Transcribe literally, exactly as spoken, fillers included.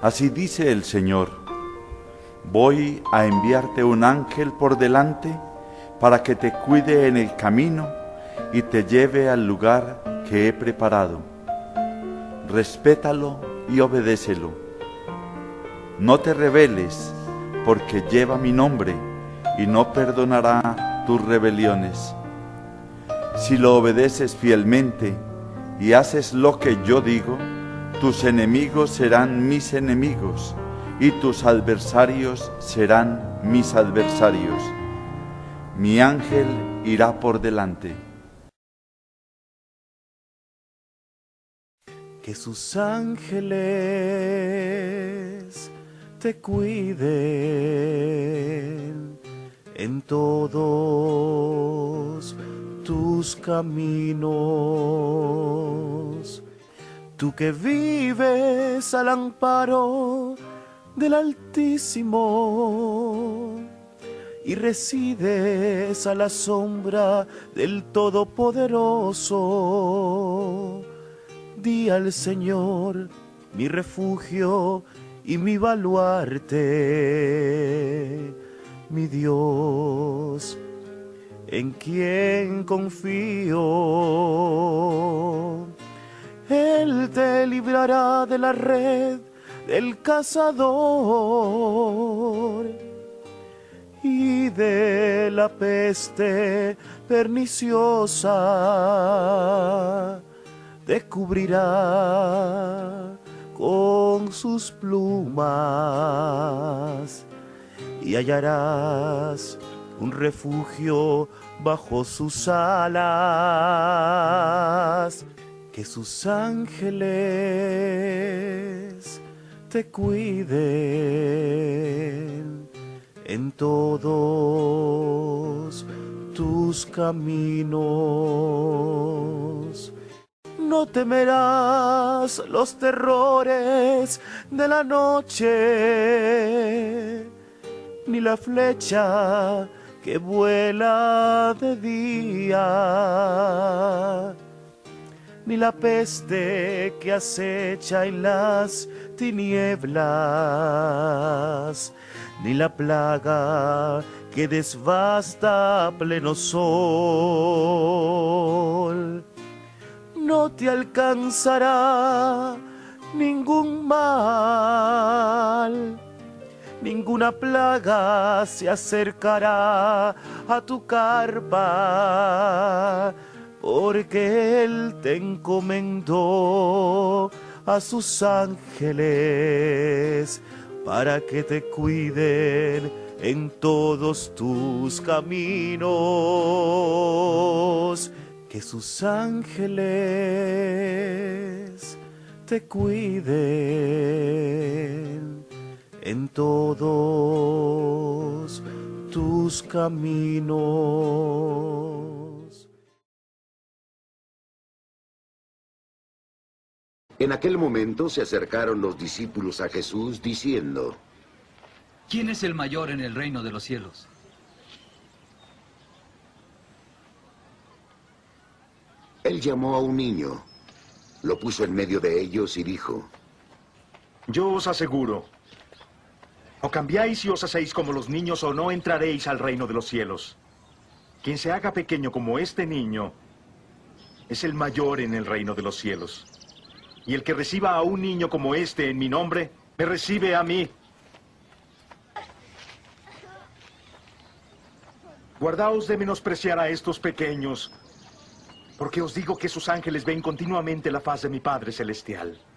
Así dice el Señor: voy a enviarte un ángel por delante para que te cuide en el camino y te lleve al lugar que he preparado. Respétalo y obedécelo. No te rebeles, porque lleva mi nombre y no perdonará tus rebeliones. Si lo obedeces fielmente y haces lo que yo digo, tus enemigos serán mis enemigos y tus adversarios serán mis adversarios. Mi ángel irá por delante. Que sus ángeles te cuiden en todos tus caminos. Tú que vives al amparo del Altísimo y resides a la sombra del Todopoderoso, di al Señor, mi refugio y mi baluarte, mi Dios, en quien confío. Él te librará de la red del cazador y de la peste perniciosa. Te cubrirá con sus plumas y hallarás un refugio bajo sus alas. Que sus ángeles te cuiden en todos tus caminos. No temerás los terrores de la noche, ni la flecha que vuela de día, ni la peste que acecha en las tinieblas, ni la plaga que desbasta a pleno sol. No te alcanzará ningún mal, ninguna plaga se acercará a tu carpa, porque Él te encomendó a sus ángeles para que te cuiden en todos tus caminos. Que sus ángeles te cuiden en todos tus caminos. En aquel momento se acercaron los discípulos a Jesús diciendo: ¿quién es el mayor en el reino de los cielos? Él llamó a un niño, lo puso en medio de ellos y dijo: yo os aseguro, o cambiáis y os hacéis como los niños, o no entraréis al reino de los cielos. Quien se haga pequeño como este niño es el mayor en el reino de los cielos. Y el que reciba a un niño como este en mi nombre, me recibe a mí. Guardaos de menospreciar a estos pequeños, porque os digo que sus ángeles ven continuamente la faz de mi Padre Celestial.